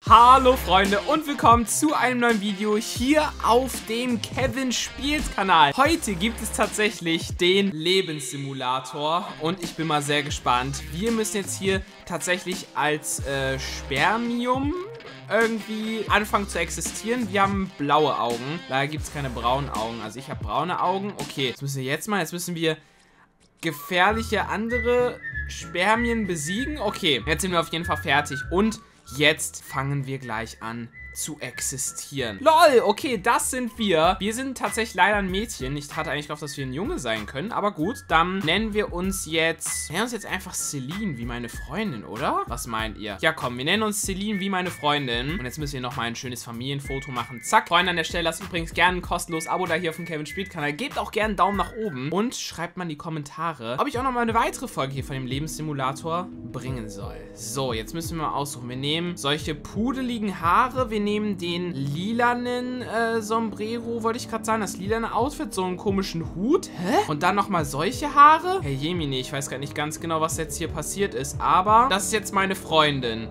Hallo Freunde und willkommen zu einem neuen Video hier auf dem Kevin Spielt Kanal. Heute gibt es tatsächlich den Lebenssimulator und ich bin mal sehr gespannt. Wir müssen jetzt hier tatsächlich als Spermium irgendwie anfangen zu existieren. Wir haben blaue Augen, daher gibt es keine braunen Augen. Also ich habe braune Augen. Okay, das müssen wir jetzt mal. Jetzt müssen wir gefährliche andere Spermien besiegen. Okay, jetzt sind wir auf jeden Fall fertig und jetzt fangen wir gleich an zu existieren. LOL, okay, das sind wir. Wir sind tatsächlich leider ein Mädchen. Ich hatte eigentlich gehofft, dass wir ein Junge sein können. Aber gut, dann nennen wir uns jetzt einfach Celine, wie meine Freundin, oder? Was meint ihr? Ja, komm, wir nennen uns Celine wie meine Freundin. Und jetzt müssen wir noch mal ein schönes Familienfoto machen. Zack. Freunde, an der Stelle, lasst übrigens gerne ein kostenloses Abo da hier auf dem Kevin Spielt Kanal. Gebt auch gerne einen Daumen nach oben. Und schreibt mal in die Kommentare, ob ich auch noch mal eine weitere Folge hier von dem Lebenssimulator bringen soll. So, jetzt müssen wir mal aussuchen. Wir nehmen solche pudeligen Haare. Wir nehmen den lilanen Sombrero, wollte ich gerade sagen. Das lilane Outfit, so einen komischen Hut. Hä? Und dann nochmal solche Haare. Hey, Jemine, ich weiß gerade nicht ganz genau, was jetzt hier passiert ist. Aber das ist jetzt meine Freundin.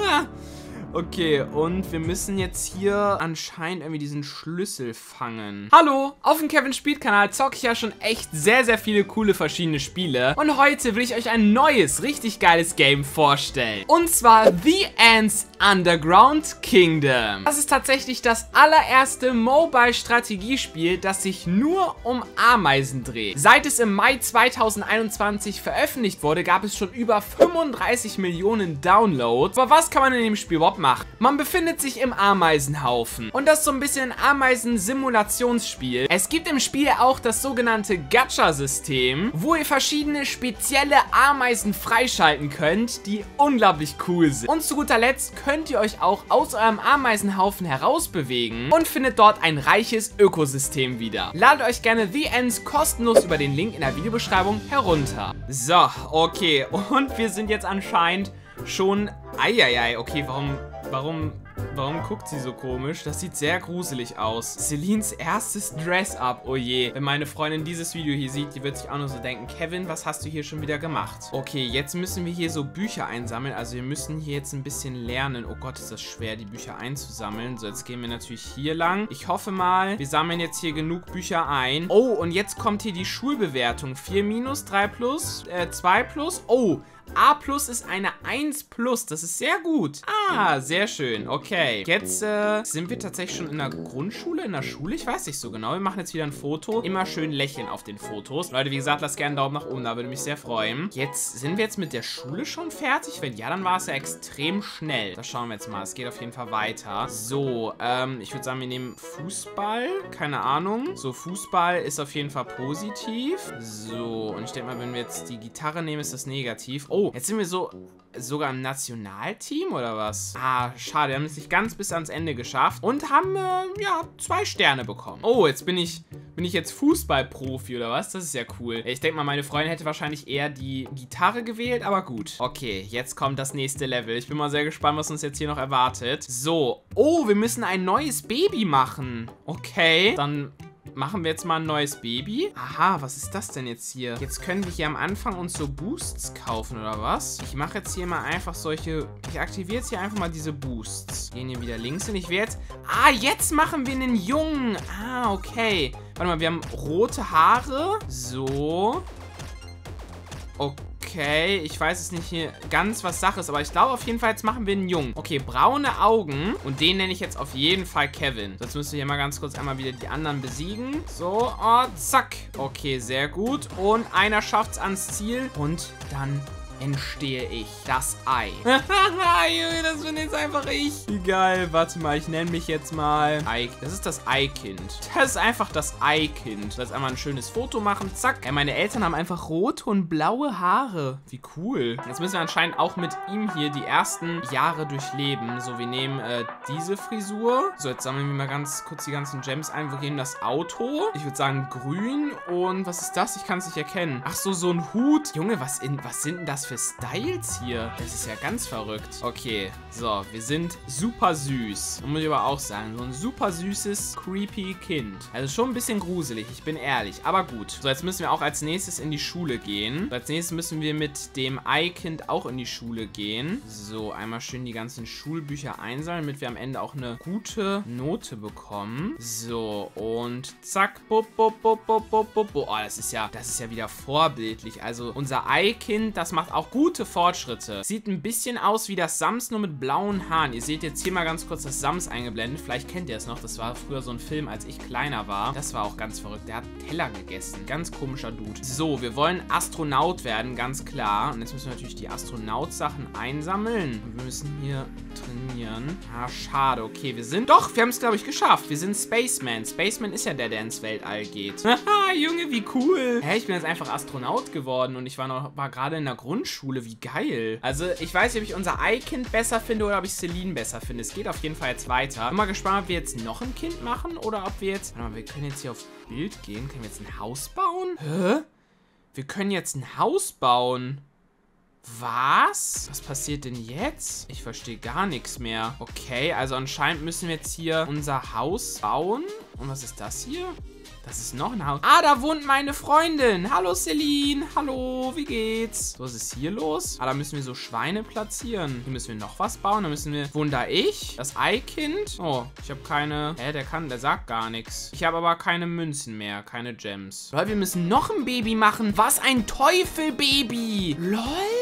Okay, und wir müssen jetzt hier anscheinend irgendwie diesen Schlüssel fangen. Hallo, auf dem Kevin Spielt Kanal zocke ich ja schon echt sehr, sehr viele coole verschiedene Spiele. Und heute will ich euch ein neues, richtig geiles Game vorstellen. Und zwar The Ants Underground Kingdom. Das ist tatsächlich das allererste Mobile-Strategiespiel, das sich nur um Ameisen dreht. Seit es im Mai 2021 veröffentlicht wurde, gab es schon über 35 Millionen Downloads. Aber was kann man in dem Spiel überhaupt machen? Man befindet sich im Ameisenhaufen. Und das ist so ein bisschen ein Ameisen-Simulationsspiel. Es gibt im Spiel auch das sogenannte Gacha-System, wo ihr verschiedene spezielle Ameisen freischalten könnt, die unglaublich cool sind. Und zu guter Letzt könnt ihr euch auch aus eurem Ameisenhaufen herausbewegen und findet dort ein reiches Ökosystem wieder. Ladet euch gerne The Ants kostenlos über den Link in der Videobeschreibung herunter. So, okay. Und wir sind jetzt anscheinend schon... Eieiei, okay, warum guckt sie so komisch? Das sieht sehr gruselig aus. Celines erstes Dress-Up, oh je. Wenn meine Freundin dieses Video hier sieht, die wird sich auch nur so denken, Kevin, was hast du hier schon wieder gemacht? Okay, jetzt müssen wir hier so Bücher einsammeln. Also wir müssen hier jetzt ein bisschen lernen. Oh Gott, ist das schwer, die Bücher einzusammeln. So, jetzt gehen wir natürlich hier lang. Ich hoffe mal, wir sammeln jetzt hier genug Bücher ein. Oh, und jetzt kommt hier die Schulbewertung. 4-, 3+, 2+. Oh, A+ ist eine 1+. Das ist sehr gut. Ah, sehr schön. Okay. Jetzt sind wir tatsächlich schon in der Grundschule, in der Schule. Ich weiß nicht so genau. Wir machen jetzt wieder ein Foto. Immer schön lächeln auf den Fotos. Leute, wie gesagt, lasst gerne einen Daumen nach oben. Da würde mich sehr freuen. Jetzt sind wir jetzt mit der Schule schon fertig. Wenn ja, dann war es ja extrem schnell. Das schauen wir jetzt mal. Es geht auf jeden Fall weiter. So, ich würde sagen, wir nehmen Fußball. Keine Ahnung. So, Fußball ist auf jeden Fall positiv. So, und ich denke mal, wenn wir jetzt die Gitarre nehmen, ist das negativ. Oh, jetzt sind wir sogar im Nationalteam oder was? Ah, schade. Wir haben es nicht ganz bis ans Ende geschafft und haben, ja, 2 Sterne bekommen. Oh, jetzt bin ich jetzt Fußballprofi oder was? Das ist ja cool. Ich denke mal, meine Freundin hätte wahrscheinlich eher die Gitarre gewählt, aber gut. Okay, jetzt kommt das nächste Level. Ich bin mal sehr gespannt, was uns jetzt hier noch erwartet. So. Oh, wir müssen ein neues Baby machen. Okay, dann... machen wir jetzt mal ein neues Baby. Aha, was ist das denn jetzt hier? Jetzt können wir hier am Anfang uns so Boosts kaufen, oder was? Ich mache jetzt hier mal einfach solche... Ich aktiviere jetzt hier einfach mal diese Boosts. Gehen hier wieder links hin. Ich werde jetzt... Ah, jetzt machen wir einen Jungen. Ah, okay. Warte mal, wir haben rote Haare. So. Okay, ich weiß es nicht hier ganz, was Sache ist, aber ich glaube auf jeden Fall, jetzt machen wir einen Jungen. Okay, braune Augen und den nenne ich jetzt auf jeden Fall Kevin. Jetzt müssen wir hier mal ganz kurz einmal wieder die anderen besiegen. So, oh, zack. Okay, sehr gut. Und einer schafft es ans Ziel und dann entstehe ich das Ei. Junge, das bin jetzt einfach ich. Wie geil. Warte mal, ich nenne mich jetzt mal Ei. Das ist das Eikind. Das ist einfach das Eikind. Ich soll jetzt einmal ein schönes Foto machen. Zack. Meine Eltern haben einfach rote und blaue Haare. Wie cool. Jetzt müssen wir anscheinend auch mit ihm hier die ersten Jahre durchleben. So, wir nehmen diese Frisur. So, jetzt sammeln wir mal ganz kurz die ganzen Gems ein. Wir gehen das Auto. Ich würde sagen grün. Und was ist das? Ich kann es nicht erkennen. Ach so, so ein Hut. Junge, was sind denn das was für Styles hier. Das ist ja ganz verrückt. Okay, so, wir sind super süß. Muss ich aber auch sagen, so ein super süßes, creepy Kind. Also schon ein bisschen gruselig, ich bin ehrlich, aber gut. So, jetzt müssen wir auch als nächstes in die Schule gehen. So, als nächstes müssen wir mit dem Ei-Kind auch in die Schule gehen. So, einmal schön die ganzen Schulbücher einsammeln, damit wir am Ende auch eine gute Note bekommen. So, und zack, bup, bup, bup, bup, bup, bup. Oh, das ist ja wieder vorbildlich. Also, unser Ei-Kind, das macht auch gute Fortschritte. Sieht ein bisschen aus wie das Sams, nur mit blauen Haaren. Ihr seht jetzt hier mal ganz kurz das Sams eingeblendet. Vielleicht kennt ihr es noch. Das war früher so ein Film, als ich kleiner war. Das war auch ganz verrückt. Der hat Teller gegessen. Ganz komischer Dude. So, wir wollen Astronaut werden, ganz klar. Und jetzt müssen wir natürlich die Astronaut-Sachen einsammeln. Und wir müssen hier trainieren. Ah, schade. Okay, wir haben es, glaube ich, geschafft. Wir sind Spaceman. Spaceman ist ja der ins Weltall geht. Haha, Junge, wie cool. Hä, ich bin jetzt einfach Astronaut geworden und ich war gerade in der Grundschule. Wie geil. Also, ich weiß nicht, ob ich unser Ei-Kind besser finde oder ob ich Celine besser finde. Es geht auf jeden Fall jetzt weiter. Bin mal gespannt, ob wir jetzt noch ein Kind machen oder ob wir jetzt... Warte mal, wir können jetzt hier auf Bild gehen. Können wir jetzt ein Haus bauen? Hä? Wir können jetzt ein Haus bauen. Was? Was passiert denn jetzt? Ich verstehe gar nichts mehr. Okay, also anscheinend müssen wir jetzt hier unser Haus bauen. Und was ist das hier? Das ist noch ein Haus. Ah, da wohnt meine Freundin. Hallo, Celine. Hallo, wie geht's? Was ist hier los? Ah, da müssen wir so Schweine platzieren. Hier müssen wir noch was bauen. Da müssen wir... Wohnt da ich? Das Ei-Kind? Oh, ich habe keine... Hä, der sagt gar nichts. Ich habe aber keine Münzen mehr. Keine Gems. Lol, wir müssen noch ein Baby machen. Was ein Teufelbaby. Lol.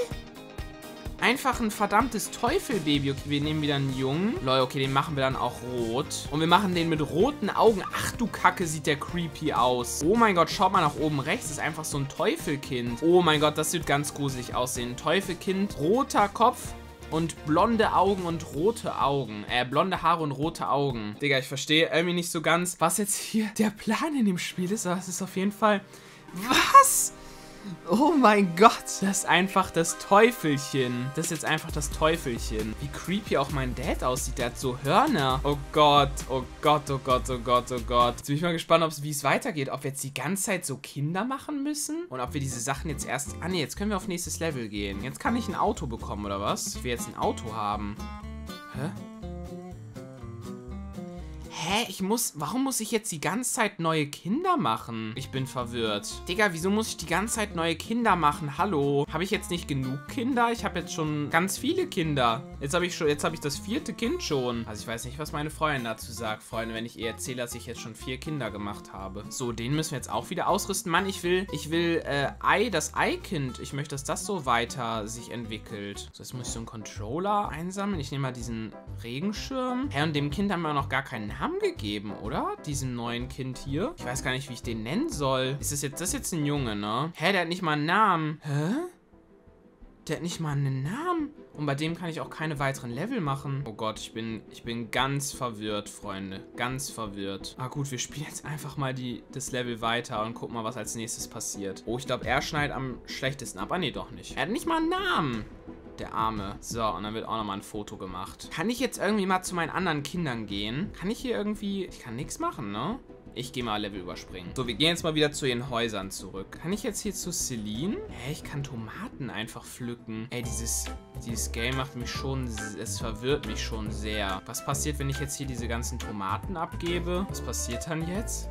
Einfach ein verdammtes Teufelbaby. Okay, wir nehmen wieder einen Jungen. Lol, okay, den machen wir dann auch rot. Und wir machen den mit roten Augen. Ach du Kacke, sieht der creepy aus. Oh mein Gott, schaut mal nach oben rechts. Das ist einfach so ein Teufelkind. Oh mein Gott, das wird ganz gruselig aussehen. Ein Teufelkind, roter Kopf und blonde Augen und rote Augen. Blonde Haare und rote Augen. Digga, ich verstehe irgendwie nicht so ganz, was jetzt hier der Plan in dem Spiel ist. Aber es ist auf jeden Fall... Was? Oh mein Gott, das ist einfach das Teufelchen. Das ist jetzt einfach das Teufelchen. Wie creepy auch mein Dad aussieht. Der hat so Hörner. Oh Gott, oh Gott, oh Gott, oh Gott, oh Gott. Jetzt bin ich mal gespannt, wie es weitergeht. Ob wir jetzt die ganze Zeit so Kinder machen müssen. Und ob wir diese Sachen jetzt erst... Ah ne, jetzt können wir auf nächstes Level gehen. Jetzt kann ich ein Auto bekommen, oder was? Ich will jetzt ein Auto haben. Hä? Hä? Warum muss ich jetzt die ganze Zeit neue Kinder machen? Ich bin verwirrt. Digga, wieso muss ich die ganze Zeit neue Kinder machen? Hallo? Habe ich jetzt nicht genug Kinder? Ich habe jetzt schon ganz viele Kinder. Jetzt habe ich das 4. Kind schon. Also ich weiß nicht, was meine Freundin dazu sagt, Freunde, wenn ich ihr erzähle, dass ich jetzt schon 4 Kinder gemacht habe. So, den müssen wir jetzt auch wieder ausrüsten. Mann, ich will das Ei-Kind. Ich möchte, dass das so weiter sich entwickelt. So, jetzt muss ich so einen Controller einsammeln. Ich nehme mal diesen Regenschirm. Hä, und dem Kind haben wir noch gar keinen Namen gegeben, oder? Diesem neuen Kind hier. Ich weiß gar nicht, wie ich den nennen soll. Das ist jetzt ein Junge, ne? Hä, der hat nicht mal einen Namen. Hä? Der hat nicht mal einen Namen. Und bei dem kann ich auch keine weiteren Level machen. Oh Gott, ich bin ganz verwirrt, Freunde. Ganz verwirrt. Ah gut, wir spielen jetzt einfach mal das Level weiter und gucken mal, was als nächstes passiert. Oh, ich glaube, er schneidet am schlechtesten ab. Ah, nee, doch nicht. Er hat nicht mal einen Namen. Der Arme. So, und dann wird auch nochmal ein Foto gemacht. Kann ich jetzt irgendwie mal zu meinen anderen Kindern gehen? Kann ich hier irgendwie... Ich kann nichts machen, ne? Ich gehe mal Level überspringen. So, wir gehen jetzt mal wieder zu den Häusern zurück. Kann ich jetzt hier zu Celine? Hä, ich kann Tomaten einfach pflücken. Ey, dieses Game macht mich schon... Es verwirrt mich schon sehr. Was passiert, wenn ich jetzt hier diese ganzen Tomaten abgebe? Was passiert dann jetzt?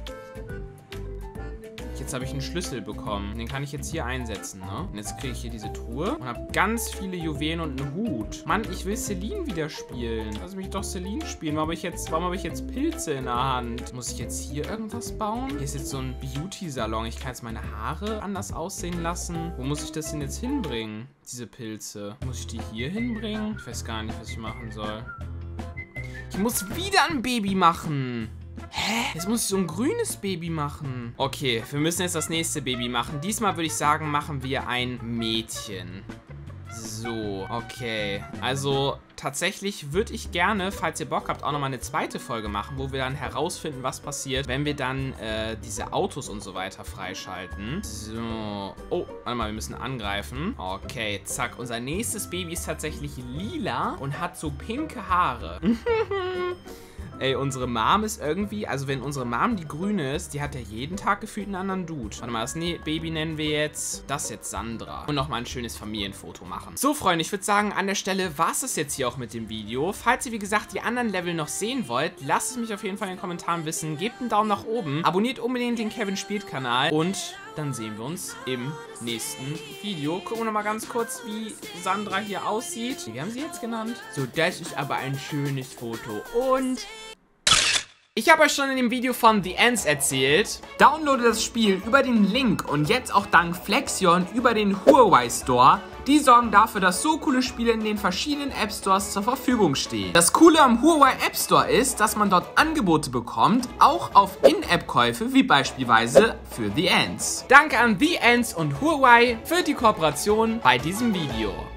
Jetzt habe ich einen Schlüssel bekommen. Den kann ich jetzt hier einsetzen, ne? Und jetzt kriege ich hier diese Truhe und habe ganz viele Juwelen und einen Hut. Mann, ich will Celine wieder spielen. Lass mich doch Celine spielen. Warum habe ich jetzt Pilze in der Hand? Muss ich jetzt hier irgendwas bauen? Hier ist jetzt so ein Beauty-Salon. Ich kann jetzt meine Haare anders aussehen lassen. Wo muss ich das denn jetzt hinbringen? Diese Pilze. Muss ich die hier hinbringen? Ich weiß gar nicht, was ich machen soll. Ich muss wieder ein Baby machen. Hä? Jetzt muss ich so ein grünes Baby machen. Okay, wir müssen jetzt das nächste Baby machen. Diesmal würde ich sagen, machen wir ein Mädchen. So, okay. Also tatsächlich würde ich gerne, falls ihr Bock habt, auch nochmal eine zweite Folge machen, wo wir dann herausfinden, was passiert, wenn wir dann diese Autos und so weiter freischalten. So. Oh, warte mal, wir müssen angreifen. Okay, zack. Unser nächstes Baby ist tatsächlich lila und hat so pinke Haare. Ey, unsere Mom ist irgendwie, also wenn unsere Mom die grüne ist, die hat ja jeden Tag gefühlt einen anderen Dude. Warte mal, das Baby nennen wir jetzt, das jetzt Sandra. Und nochmal ein schönes Familienfoto machen. So, Freunde, ich würde sagen, an der Stelle war es jetzt hier auch mit dem Video. Falls ihr, wie gesagt, die anderen Level noch sehen wollt, lasst es mich auf jeden Fall in den Kommentaren wissen. Gebt einen Daumen nach oben, abonniert unbedingt den Kevin Spielt Kanal und dann sehen wir uns im nächsten Video. Gucken wir nochmal ganz kurz, wie Sandra hier aussieht. Wie haben sie jetzt genannt? So, das ist aber ein schönes Foto. Und ich habe euch schon in dem Video von The Ants erzählt. Downloadet das Spiel über den Link und jetzt auch dank Flexion über den Huawei Store. Die sorgen dafür, dass so coole Spiele in den verschiedenen App Stores zur Verfügung stehen. Das Coole am Huawei App Store ist, dass man dort Angebote bekommt, auch auf In-App-Käufe, wie beispielsweise für The Ants. Danke an The Ants und Huawei für die Kooperation bei diesem Video.